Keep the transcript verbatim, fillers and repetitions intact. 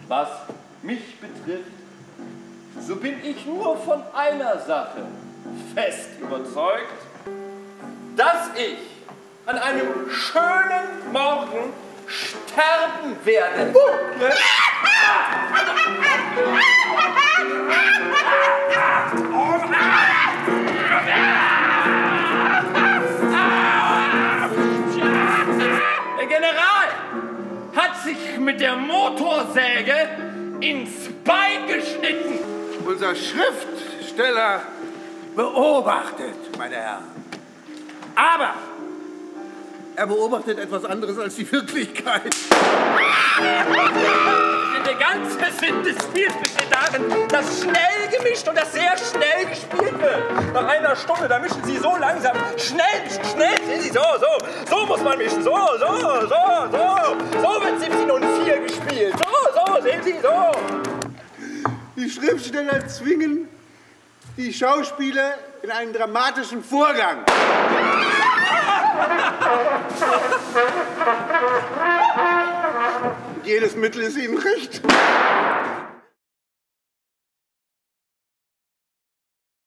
Was mich betrifft, so bin ich nur von einer Sache fest überzeugt, dass ich an einem schönen Morgen sterben werde. Der General hat sich mit der Motorsäge ins Bein geschnitten. Unser Schriftsteller beobachtet, meine Herren. Aber er beobachtet etwas anderes als die Wirklichkeit. Der ganze Sinn des Spiels besteht darin, dass schnell gemischt und das sehr schnell gespielt wird. Nach einer Stunde, da mischen Sie so langsam. Schnell mischen, schnell, sehen Sie, so, so. So muss man mischen, so, so, so, so. So wird siebzehn und vier gespielt. So, so, sehen Sie, so. Die Schriftsteller zwingen die Schauspieler in einen dramatischen Vorgang. Und jedes Mittel ist ihnen recht.